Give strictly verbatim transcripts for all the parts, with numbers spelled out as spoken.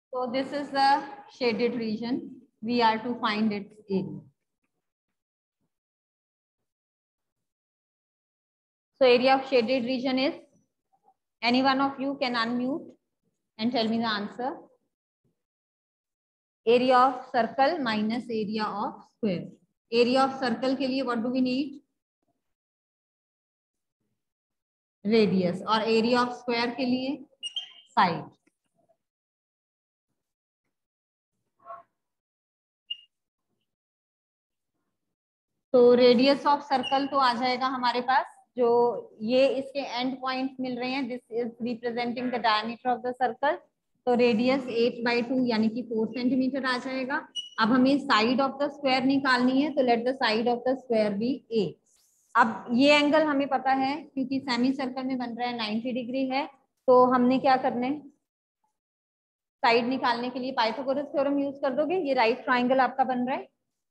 So this is the shaded region. We are to find its area. So area of shaded region is, any one of you can unmute and tell me the answer. Area of circle minus area of square. Area of circle के लिए what do we need? Radius. और area of square के लिए side. तो radius of circle तो आ जाएगा हमारे पास, जो ये इसके एंड पॉइंट्स मिल रहे हैं, this is representing the diameter of the circle. तो रेडियस एट बाई टू यानी कि फोर सेंटीमीटर आ जाएगा। अब हमें साइड ऑफ द स्क्वायर निकालनी है, तो let the side of the square be a. अब ये एंगल हमें पता है क्योंकि सेमी सर्कल में बन रहा है नाइन्टी डिग्री है, तो हमने क्या करना है, साइड निकालने के लिए पाइथागोरस थ्योरम यूज कर दोगे। ये राइट ट्राइंगल आपका बन रहा है,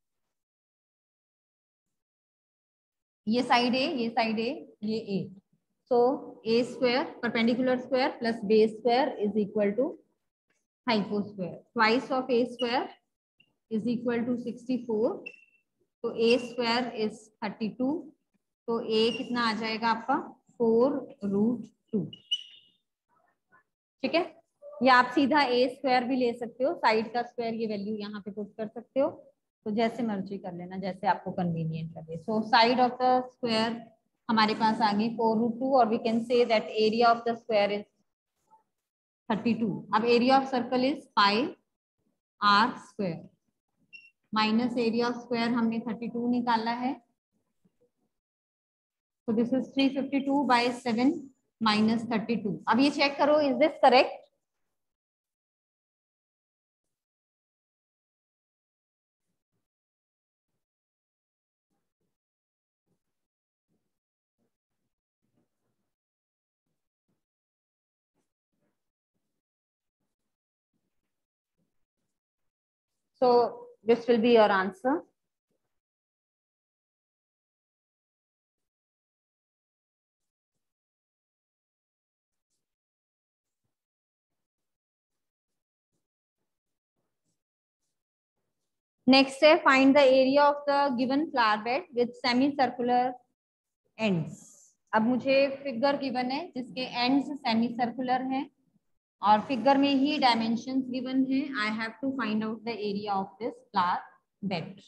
ये साइड ए, ये साइड ए, ये a. So a square perpendicular square plus b square is equal to hypo square. Twice of a square is equal to sixty four. तो a square is thirty two. तो a कितना आ जाएगा आपका, four root to. ठीक है, या आप सीधा ए स्क्वायर भी ले सकते हो, साइड का स्क्वायर ये वैल्यू यहाँ पे पुट कर सकते हो। तो जैसे मर्जी कर लेना, जैसे आपको कन्वीनियंट लगे। So side of the square हमारे पास आ गई फोर रूट टू, और we can say that area of the square is thirty two. अब area of circle is pi r square minus area of square हमने thirty two निकाला है। तो this is three fifty two by seven minus thirty two. अब ये check करो, is this correct? So this will be your answer. Next है find the area of the given flower bed with semicircular ends. अब मुझे figure given है जिसके ends semi circular हैं और फिगर में ही डायमेंशंस गिवन है। I have to find out the area of this flower bed.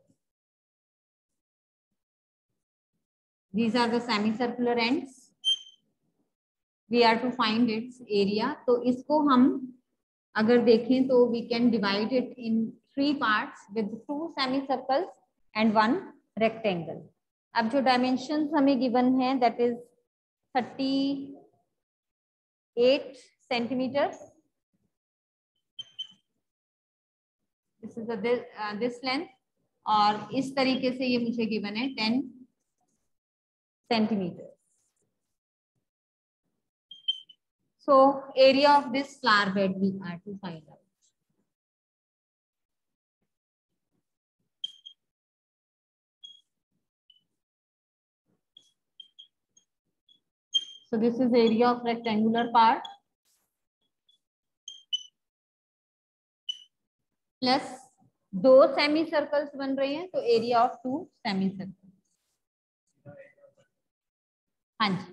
These are the semicircular ends. We are to find its area. तो इसको हम अगर देखें तो we can divide it in three parts with two semicircles and one rectangle. अब जो dimensions हमें given है that is thirty eight centimeters. This is the this, uh, this length, और इस तरीके से ये मुझे given है ten centimeters. So area of this flower bed we are to find out. So this is area of rectangular part plus दो semi circles बन रहे हैं, तो area of two semi circle. हाँ जी,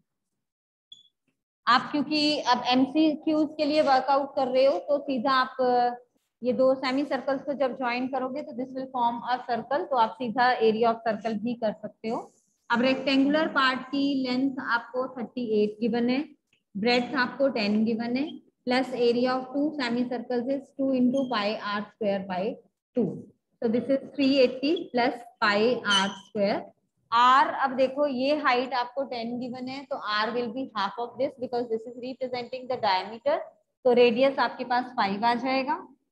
आप क्योंकि अब एमसीक्यूज के लिए वर्कआउट कर रहे हो तो सीधा आप ये दो सेमी सर्कल्स को जब ज्वाइन करोगे तो this will form a circle, तो आप सीधा एरिया ऑफ सर्कल भी कर सकते हो। अब रेक्टेंगुलर पार्ट की लेंथ आपको थर्टी एट गिवन है, ब्रेड्थ आपको टेन गिवन है, plus area of two semi circles is two into pi r square by two. तो this is three eighty plus pi r square. R, अब देखो ये height आपको ten given है, तो r will be half of this because this is representing the diameter. तो radius आपके पास फाइव आ जाएगा।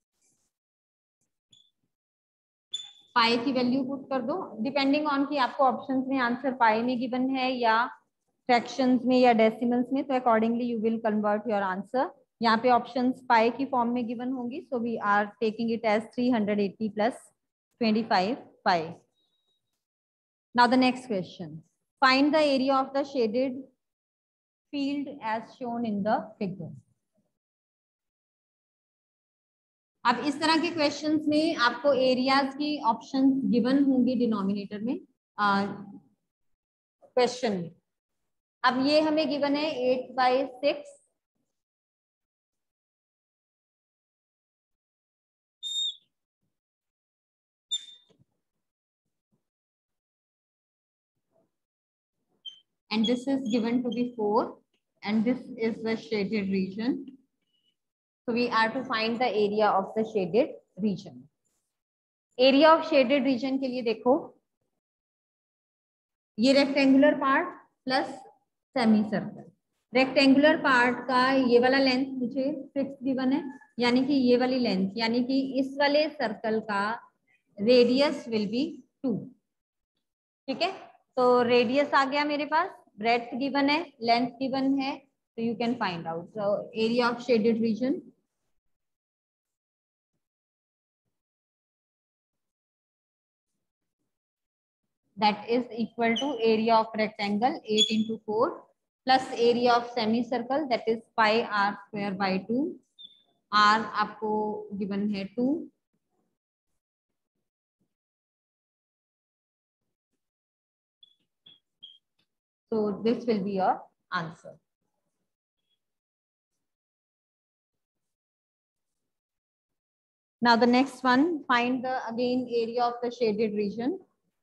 पाई की वैल्यू पुट कर दो, डिपेंडिंग ऑन कि आपको ऑप्शंस में आंसर पाई में गिवन है या फ्रैक्शंस में या डेसिमल्स में, तो accordingly you will convert your answer. यहाँ पे ऑप्शंस पाई की फॉर्म में गिवन होंगी, so we are taking it as three hundred eighty plus twenty five pi. Now the next question. Find the area of the shaded field as shown in the figure. अब इस तरह के questions में आपको areas की option given होंगी डिनोमिनेटर में क्वेश्चन में। अब ये हमें गिवन है eight by six and this is given to be four and this is the shaded region. So we are to find the area of the shaded region. Area of shaded region के लिए देखो ये rectangular part plus semi circle. Rectangular part का ये वाला length मुझे fix given है, यानी कि ये वाली लेंथ, यानी कि इस वाले सर्कल का रेडियस विल बी टू। ठीक है, तो रेडियस आ गया मेरे पास, ब्रेड्थ गिवन है, लेंथ गिवन है, तो you can find out so area of shaded region. That is equal to area of rectangle eight into four plus area of semicircle that is pi r square by two. R आपको given है two. So this will be your answer. Now the next one, find the again area of the shaded region.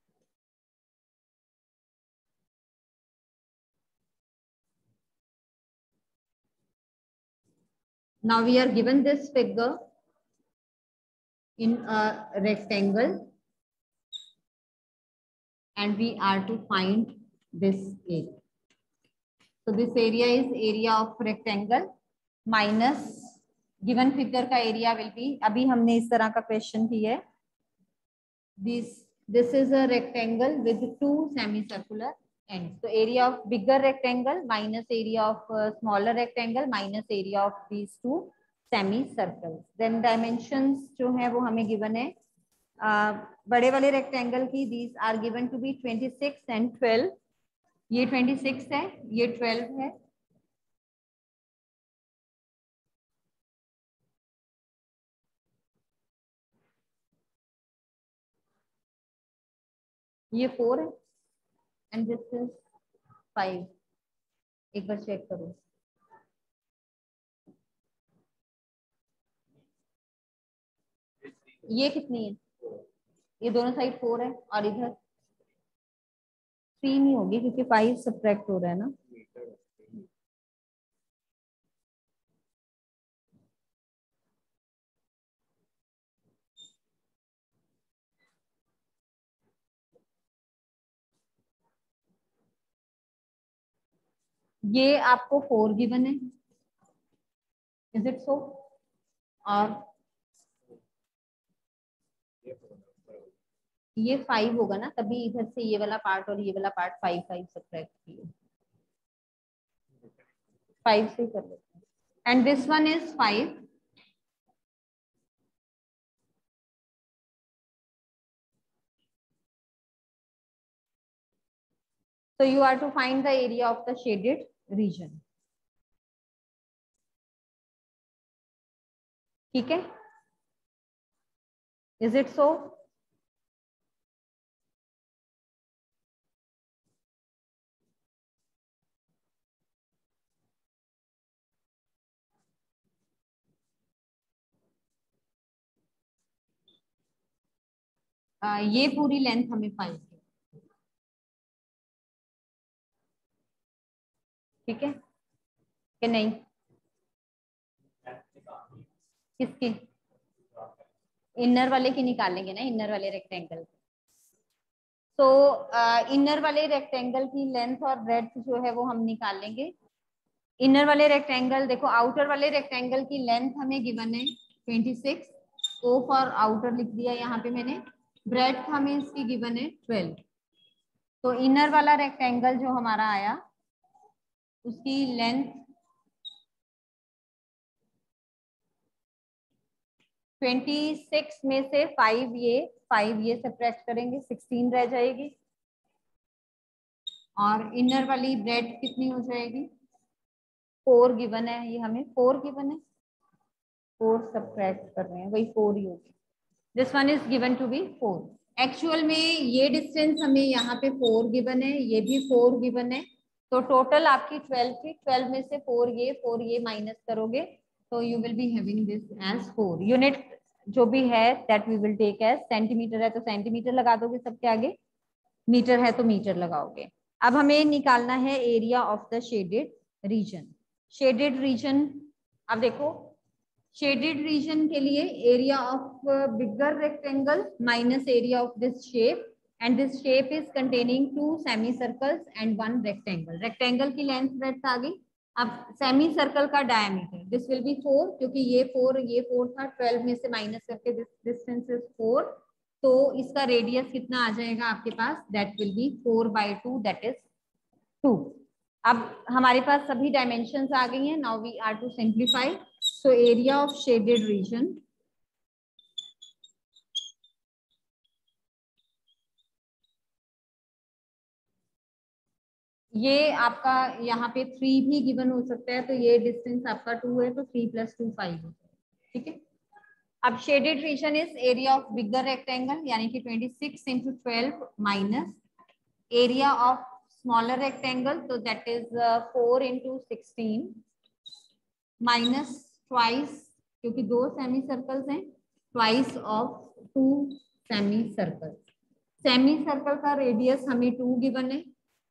Now we are given this figure in a rectangle and we are to find this area. So this area is area of rectangle minus given figure का area will be, अभी हमने इस तरह का question किया है, this this is a rectangle with two semicircular ends. So area of bigger rectangle minus area of uh, smaller rectangle minus area of these two semicircles. Then dimensions जो है वो हमें given है uh, बड़े वाले rectangle की these are given to be twenty-six and twelve. ये twenty-six है, ये twelve है। ये फोर है एंड दिस इज फाइव। एक बार चेक करो, ये कितनी है, ये दोनों साइड फोर है और इधर थ्री नहीं होगी क्योंकि फाइव सब्ट्रैक्ट हो रहा है ना। ये आपको फोर गिवन है, इज इट सो? और ये फाइव होगा ना, तभी इधर से ये वाला पार्ट और ये वाला पार्ट फाइव फाइव सब्ट्रैक्ट किए, फाइव से कर लेते हैं। And this one is five, so you are to find the area of the shaded region. ठीक है, is it so? uh, ये पूरी लेंथ हमें फाइव है, ठीक है कि नहीं? किसकी? इनर वाले की निकालेंगे ना, इनर वाले रेक्टेंगल। तो इनर वाले रेक्टेंगल की लेंथ और ब्रेड्थ जो है वो हम निकालेंगे। इनर वाले रेक्टेंगल देखो, आउटर वाले रेक्टेंगल की लेंथ हमें गिवन है छब्बीस, ओ फॉर आउटर लिख दिया यहाँ पे मैंने, ब्रेड्थ हमें इसकी गिवन है ट्वेल्व। तो इनर वाला रेक्टेंगल जो हमारा आया उसकी लेंथ छब्बीस में से फाइव ये फाइव ये सब्ट्रैक्ट करेंगे, सोलह रह जाएगी। और इनर वाली ब्रेड कितनी हो जाएगी? फोर गिवन है, ये हमें फोर गिवन है। फोर सब्ट्रैक्ट कर रहे हैं, वही फोर ही होगी। This one is given to be four. Actual में ये डिस्टेंस हमें यहाँ पे फोर गिवन है, ये भी फोर गिवन है, तो टोटल आपकी ट्वेल्व थी। ट्वेल्व में से फोर ये फोर ये माइनस करोगे तो you will be having this as four. Unit जो भी है that we will take as, centimetre है तो सेंटीमीटर लगा दोगे सबके आगे, मीटर है तो मीटर लगाओगे। अब हमें निकालना है area of the shaded region. Shaded region, अब देखो शेडेड रीजन के लिए area of bigger rectangle minus area of this shape, and this shape is containing two semi circles and one rectangle. Rectangle की लेंथ ब्रेड्थ आ गई। अब semi circle का diameter this will be four, क्योंकि ये four ये four था, twelve में से माइनस करके दिस डिस्टेंस इज फोर, तो इसका रेडियस कितना आ जाएगा आपके पास, that will be four by two, that is two. अब हमारे पास सभी डायमेंशंस आ गई हैं। Now we are to simplify. So area of shaded region, ये आपका यहाँ पे थ्री भी गिवन हो सकता है, तो ये डिस्टेंस आपका टू है, तो थ्री प्लस टू फाइव हो जाएगा, ठीक है। अब shaded region is area of bigger rectangle, यानी कि twenty six into twelve minus area of smaller rectangle, तो that is four into sixteen minus twice, क्योंकि दो सेमी सर्कल्स हैं, twice of two semi circle. Semi circle का radius हमें two given है,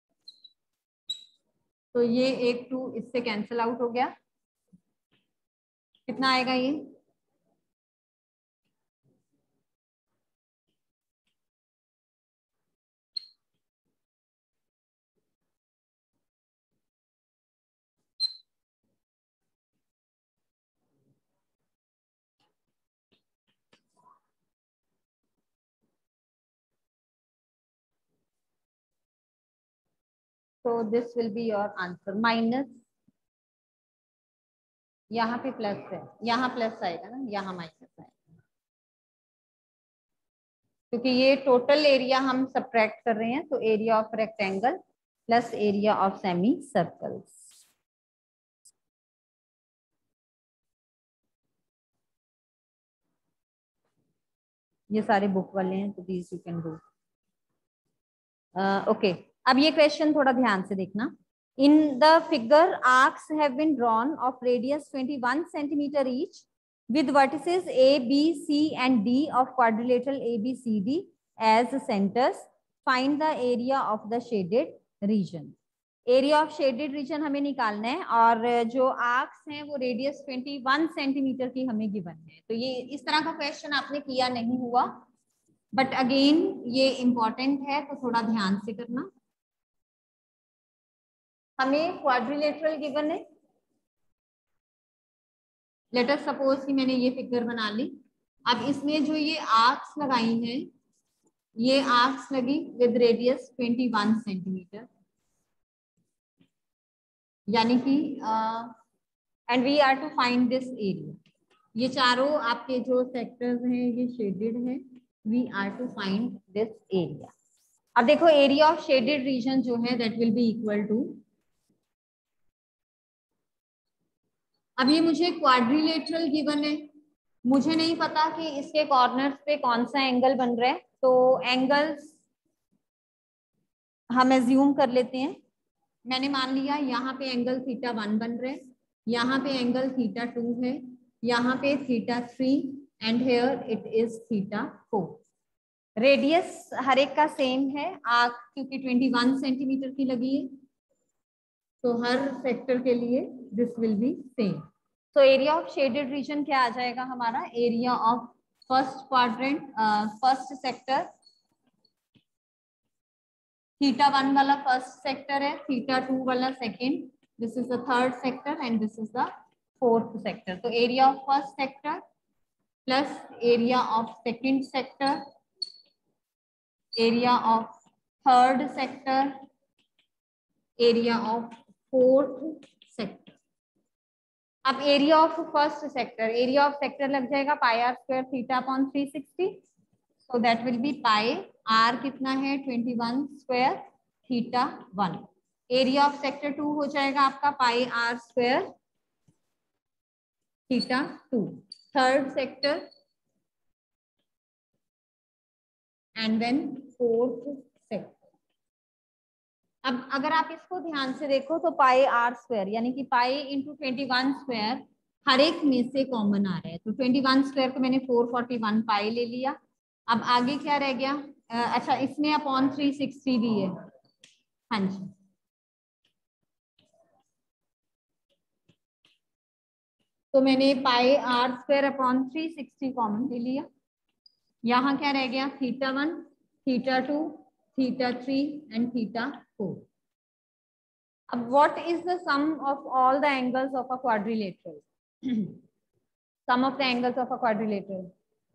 तो ये एक टू इससे कैंसिल आउट हो गया। कितना आएगा ये, तो this will be your answer. Minus, यहाँ पे प्लस है, यहाँ प्लस आएगा ना, यहाँ माइनस आएगा, क्योंकि ये टोटल एरिया हम सब्ट्रैक्ट कर रहे हैं। तो area of rectangle plus area of semi circles. ये सारे बुक वाले हैं, तो these you can do. Okay, अब ये क्वेश्चन थोड़ा ध्यान से देखना। In the figure arcs have been drawn of radius twenty one centimetre each with vertices A, B, C and D of quadrilateral A B C D as centers. Find the area of the shaded region. Area of shaded region हमें निकालना है, और जो arcs हैं वो radius इक्कीस centimetre की हमें गिवन है। तो ये इस तरह का क्वेश्चन आपने किया नहीं हुआ, बट अगेन ये इंपॉर्टेंट है, तो थोड़ा ध्यान से करना। हमें क्वाड्रिलेटरल गिवन है। लेट अस सपोज कि मैंने ये फिगर बना ली। अब इसमें जो ये आर्क्स लगाई हैं, ये आर्क्स लगी विद रेडियस इक्कीस सेंटीमीटर, यानी कि and we are to find this area. ये चारों आपके जो सेक्टर्स हैं ये शेडेड हैं, we are to find this area. अब देखो एरिया ऑफ शेडेड रीजन जो है that will be equal to, अब ये मुझे क्वाड्रिलेटरल गिवन है, मुझे नहीं पता कि इसके कॉर्नर्स पे कौन सा एंगल बन रहा है, तो एंगल्स हम एज्यूम कर लेते हैं। मैंने मान लिया यहाँ पे एंगल थीटा वन बन रहे हैं, यहाँ पे एंगल थीटा टू है, यहाँ पे theta three, and here it is theta four. Radius हर एक का सेम है, आर्क क्योंकि इक्कीस सेंटीमीटर की लगी है, तो हर सेक्टर के लिए दिस विल बी सेम। तो एरिया ऑफ शेडेड रीजन क्या आ जाएगा हमारा, area of first quadrant first sector, theta one वाला फर्स्ट सेक्टर है, थीटा टू वाला second, this is the third sector and this is the fourth sector. तो area of first sector plus area of second sector, area of third sector, area of fourth sector. अब area of first sector, area of sector लग जाएगा pi r square theta upon three sixty, so that will be pi r कितना है twenty one square theta one. Area of sector two हो जाएगा आपका pi r square theta two. third sector, and then fourth sector. अब अगर आप इसको ध्यान से देखो तो पाई आर स्क्वायर यानी कि pi into twenty one square हर एक में से कॉमन आ रहा है, तो ट्वेंटी वन स्क्वायर को मैंने फोर फोर्टी वन पाई ले लिया। अब आगे क्या रह गया, आ, अच्छा इसमें अपॉन थ्री सिक्सटी भी है, हाँ जी, तो मैंने pi r square upon three sixty common ले लिया। यहाँ क्या रह गया, theta one, theta two, theta three and theta four. अब what is the sum of all the angles of a quadrilateral? Sum of the angles of a quadrilateral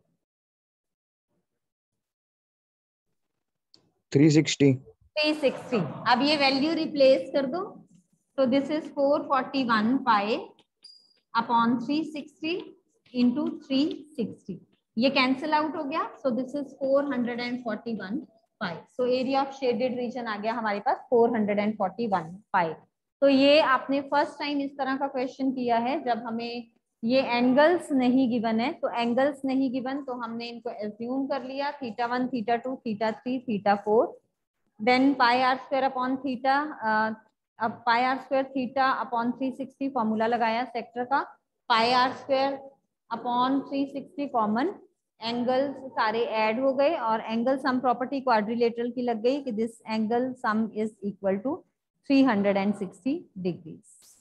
three sixty. Three sixty. अब ये value replace कर दो, तो this is four forty one pi upon three sixty into three sixty, ये cancel out हो गया, so this is four hundred forty one pi. So area of shaded region आ गया हमारे पास four hundred forty one pi. तो ये आपने फर्स्ट टाइम इस तरह का क्वेश्चन किया है जब हमें ये एंगल्स नहीं गिवन है, तो एंगल्स नहीं गिवन तो हमने इनको एज्यूम कर लिया, theta one, theta two, theta three, theta four, then pi r square upon theta, अब pi r square theta upon three sixty formula लगाया सेक्टर का, pi r square upon three sixty common, angles सारे add हो गए और angle sum property quadrilateral की लग गई कि this angle sum is equal to three hundred sixty degrees.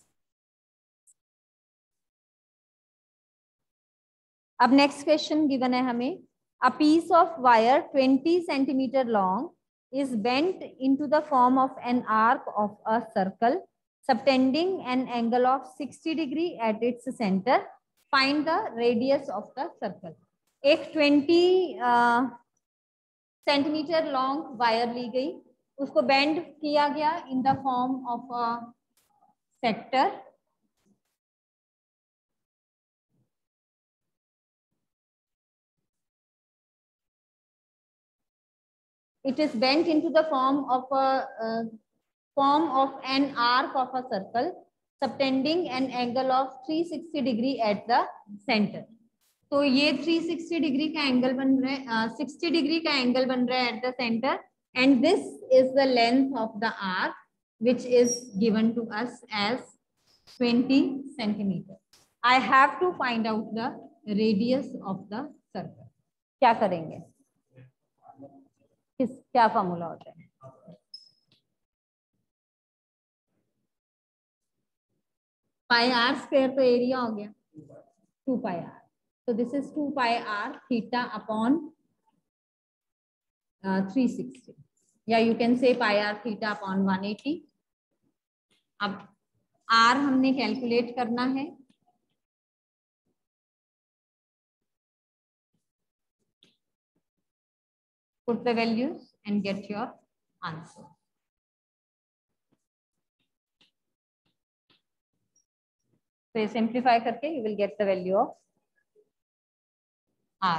अब नेक्स्ट क्वेश्चन गिवन है हमें, a piece of wire twenty centimetre long is bent into the form of an arc of a circle subtending an angle of sixty degree at its center. Find the radius of the circle. एक twenty centimetre long wire ली गई, उसको bend किया गया in the form of a sector, it is bent into the form of a uh, form of an arc of a circle subtending an angle of three sixty degree at the center. तो ये three sixty degree का angle बन रहा है, sixty degree का angle बन रहा है at the centre, and this is the length of the arc which is given to us as twenty centimetre. I have to find out the radius of the circle. क्या करेंगे, किस क्या formula होता है? Pi r square तो area हो गया two pi r, so this is two pi r theta upon uh, three sixty, या you can say pi r theta upon one eighty। अब r हमने कैलकुलेट करना है, put the values and get your answer। तो ये simplify करके you will get the value of r।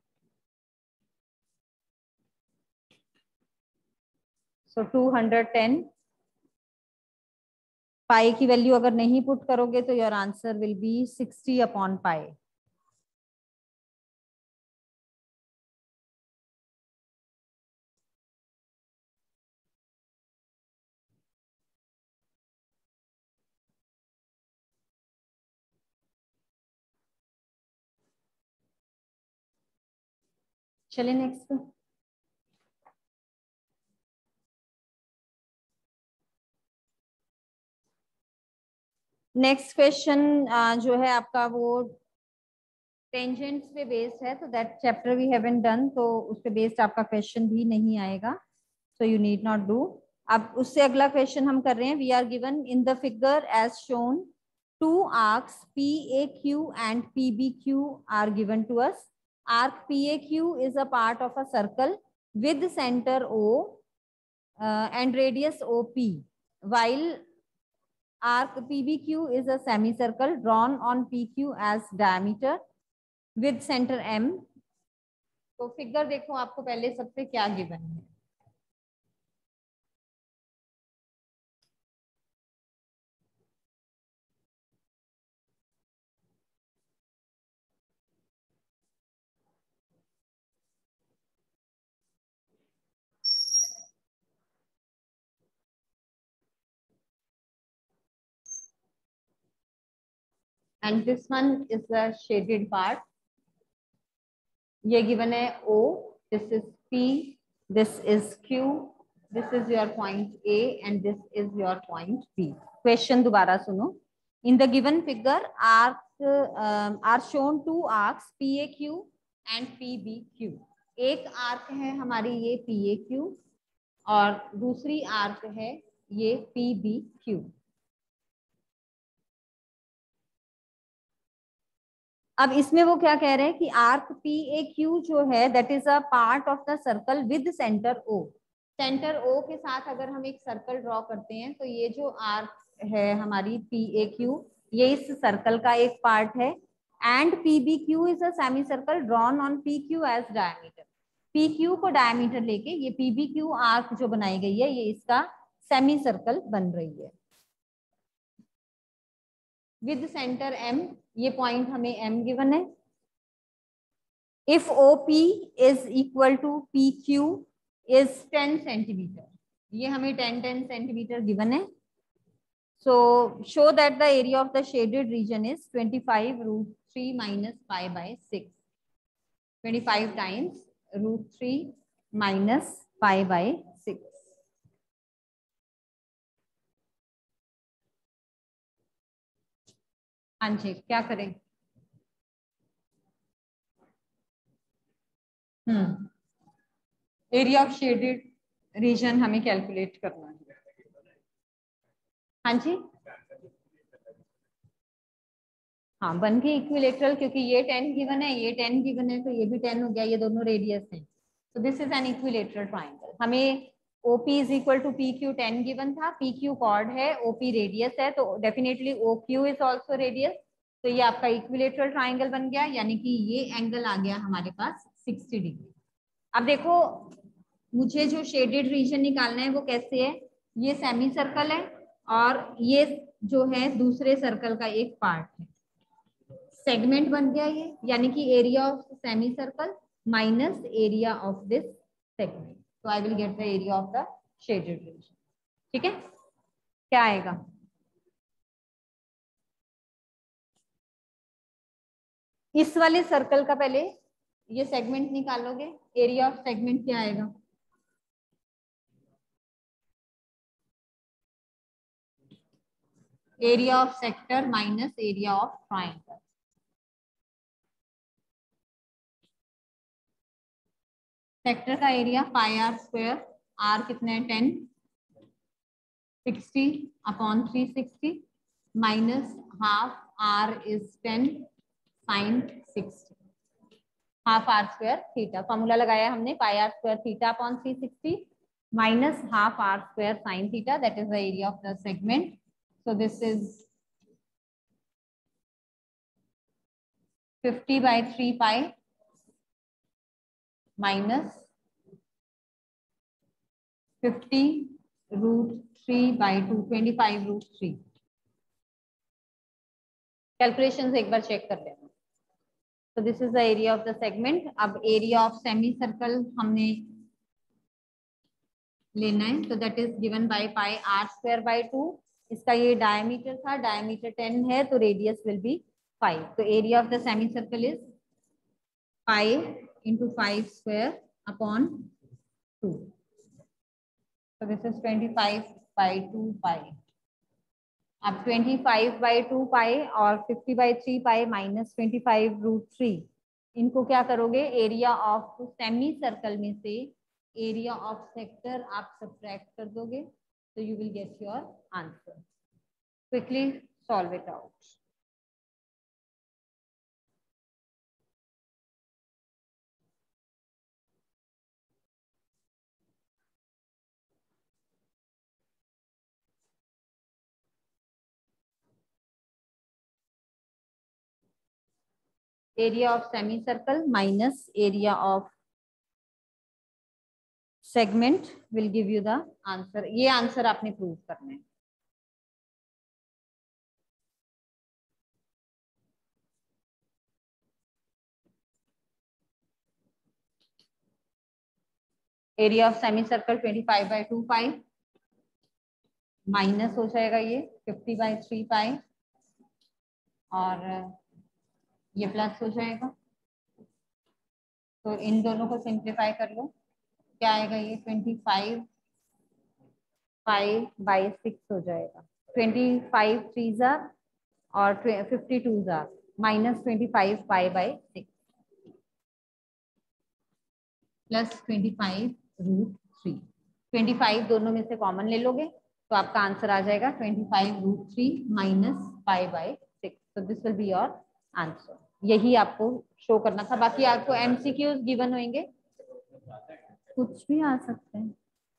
so two hundred ten, पाई की वैल्यू अगर नहीं पुट करोगे तो your answer will be sixty upon pi. चलिए नेक्स्ट, नेक्स्ट क्वेश्चन जो है आपका वो टेंजेंट्स पे बेस्ड है, तो that chapter we haven't done, तो उस पे बेस्ड आपका क्वेश्चन भी नहीं आएगा, so you need not do. अब उससे अगला क्वेश्चन हम कर रहे हैं, we are given in the figure as shown two arcs P A Q and P B Q are given to us. Arc P A Q is a part of a circle with centre O and radius O P, while arc P B Q is a semicircle drawn on P Q as diameter with center M। तो figure देखो आपको पहले सबसे क्या given है, and this one is the shaded part. ये given है O, this is P, this is Q, this is your point A and this is your point B. Question दोबारा सुनो. In the given figure arc are shown two arcs P A Q and P B Q. एक arc है हमारी ये P A Q और दूसरी arc है ये P B Q. अब इसमें वो क्या कह रहे हैं कि आर्क P A Q जो है that is a part of the circle with centre O. Centre O के साथ अगर हम एक सर्कल ड्रॉ करते हैं तो ये जो आर्क है हमारी P A Q ये इस सर्कल का एक पार्ट है. And P B Q is a semi circle drawn on P Q as diameter. P Q को डायमीटर लेके ये P B Q आर्क जो बनाई गई है ये इसका सेमी सर्कल बन रही है विद सेंटर M. ये पॉइंट हमें M गिवन है. If O P is equal to P Q is ten centimetre. ये हमें टेन टेन सेंटीमीटर गिवन है. So show that the area of the shaded region is twenty five root three minus five by six. Twenty five times root three minus five by six. हाँ जी, क्या करें? Hmm area of shaded region हमें calculate करना है. हाँ जी, हाँ बन गई इक्विलेटरल क्योंकि ये टेन गिवन है ये टेन गिवन है तो ये भी टेन हो गया. ये दोनों रेडियस हैं. तो this is an equilateral triangle. हमें O P is equal to P Q ten given था. P Q कॉर्ड है, O P रेडियस है तो definitely O Q is also radius. तो ये आपका इक्विलेटरल ट्राइंगल बन गया यानी कि ये एंगल आ गया हमारे पास सिक्सटी डिग्री. अब देखो मुझे जो शेडेड रीजन निकालना है वो कैसे है. ये सेमी सर्कल है और ये जो है दूसरे सर्कल का एक पार्ट है. सेगमेंट बन गया ये यानी कि area of semi circle minus area of this segment. तो I will get the area of the shaded region. ठीक है, क्या आएगा? इस वाले सर्कल का पहले ये सेगमेंट निकालोगे. एरिया ऑफ सेगमेंट क्या आएगा? Area of sector minus area of triangle. Sector का area pi r square. R कितने हैं? Ten. Sixty upon three sixty minus half r is ten sine sixty. Half r square theta formula लगाया हमने. Pi r square theta upon three sixty minus half r square sine theta. That is the area of the segment. So this is fifty by three pi minus fifty root three by two twenty five root three. Calculation एक बार check कर लेना. तो this is the area of the segment. अब area of semi circle हमने लेना है. तो that is given by pi r square by two. इसका ये डायमीटर था. डायमीटर टेन है तो रेडियस विल बी फाइव. तो area of the semi circle is five into five square upon two. So this is twenty-five by two pi. अब twenty-five by two pi और fifty by three pi minus twenty-five root three. इनको क्या करोगे? Area of semi circle में से area of sector आप subtract कर दोगे तो you will get your answer. Quickly solve it out. Area of semi circle minus area of segment will give you the answer. ये आंसर आपने prove करना है. Area of semi circle twenty-five by two pi माइनस हो जाएगा ये fifty by three pi और ये प्लस हो जाएगा। तो इन दोनों को सिंप्लीफाई कर लो, क्या आएगा ये twenty five five by six हो जाएगा। ट्वेंटी फाइव थ्री जार और फिफ्टी टू जार minus twenty five five by six plus twenty five root three. Twenty five दोनों में से कॉमन ले लोगे तो आपका आंसर आ जाएगा twenty five root three minus five by six. तो this will be your answer. यही आपको शो करना था। बाकी आपको एमसीक्यूज गिवन होंगे, कुछ भी आ सकते हैं।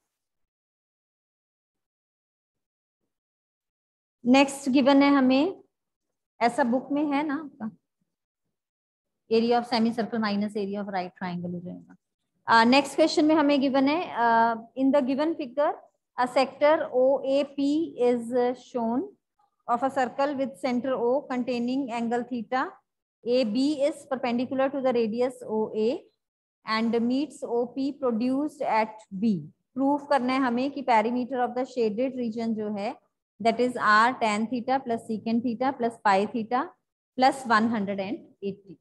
नेक्स्ट गिवन है हमें, ऐसा बुक में है ना आपका, area of semi circle minus area of right triangle हो जाएगा। नेक्स्ट uh, क्वेश्चन में हमें गिवन है, in the given figure a sector O A P is shown of a circle with center O containing angle theta. A B is perpendicular to the radius O A and meets O P produced at B. Proof करना है हमें कि perimeter of the shaded region जो है that is r tan theta plus secant theta plus pi theta plus one hundred eighty.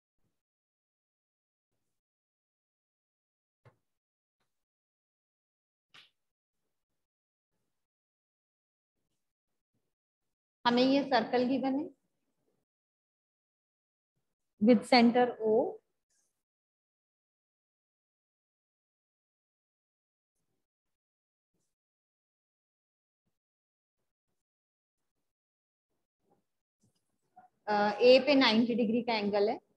हमें ये circle given है with centre O, A पे नाइंटी डिग्री का एंगल है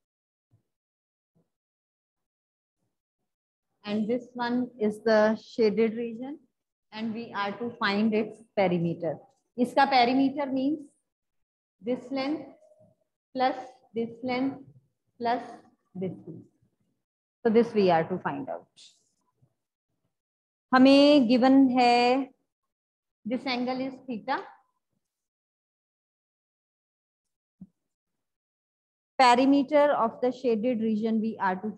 and this one is the shaded region and we are to find its perimeter. इसका perimeter means this length plus this length plus this length. So this we are to find out. हमें given है this angle is theta. Perimeter of the shaded region we are to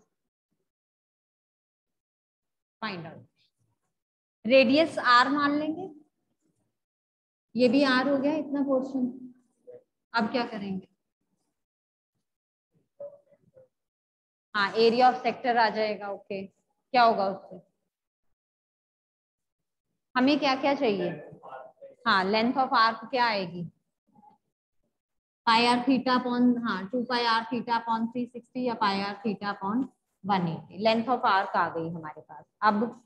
find out. Radius r मान लेंगे, ये भी r हो गया इतना portion. अब क्या करेंगे, हाँ एरिया ऑफ सेक्टर आ जाएगा। Okay okay. क्या होगा उससे, हमें क्या क्या चाहिए, हाँ लेंथ ऑफ आर्क क्या आएगी, पाई आर थीटा अपॉन, हाँ two pi r theta upon three sixty या pi r theta upon one eighty. Length of arc आ गई हमारे पास। अब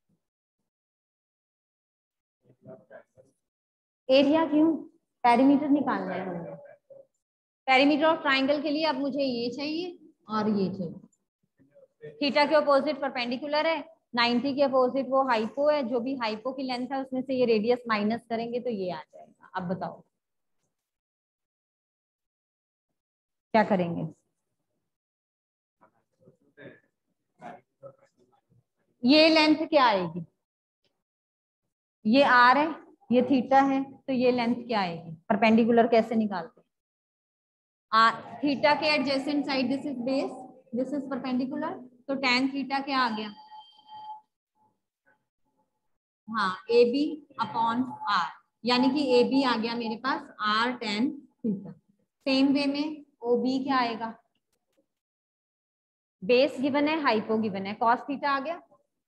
एरिया क्यों, पेरीमीटर निकालना है हमें। पेरीमीटर ऑफ ट्राइंगल के लिए अब मुझे ये चाहिए और ये चाहिए। थीटा के अपोजिट परपेंडिकुलर है, नाइंटी के अपोजिट वो हाइपो है, जो भी हाइपो की लेंथ है उसमें से ये रेडियस माइनस करेंगे तो ये आ जाएगा। अब बताओ क्या करेंगे, ये लेंथ क्या आएगी, ये आर है ये थीटा है तो ये लेंथ क्या आएगी, परपेंडिकुलर कैसे निकालते हैं, आर थीटा के adjacent side this is base, this is perpendicular, तो tan थीटा क्या आ गया, हाँ ए बी अपॉन आर, यानी कि ए बी आ गया मेरे पास r tan theta. Same way में ओ बी क्या आएगा, बेस गिवन है हाइपो गिवन है, cos थीटा आ गया,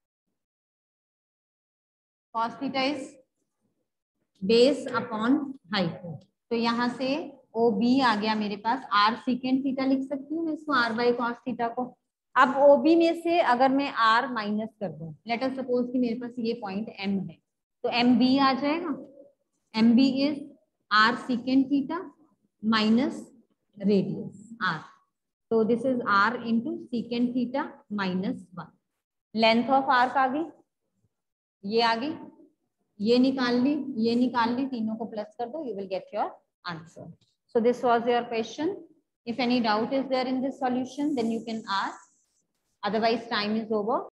cos theta is base upon hypo, तो यहाँ से ओ बी आ गया मेरे पास, आर सीकेंट थीटा लिख सकती हूँ मैं इसको, आर बाई कॉस थीटा को। अब ओ बी में से अगर मैं आर माइनस कर दूं, लेट अस सपोज कि मेरे पास ये पॉइंट एम है, तो एम बी आ जाएगा, M B is r secant theta minus radius r, तो this is r into secant theta minus one. Length of arc आ गई, ये आ गई, ये निकाल ली, ये निकाल ली, तीनों को प्लस कर दो, you will get your answer. So this was your question. If any doubt is there in this solution, then you can ask. Otherwise, time is over.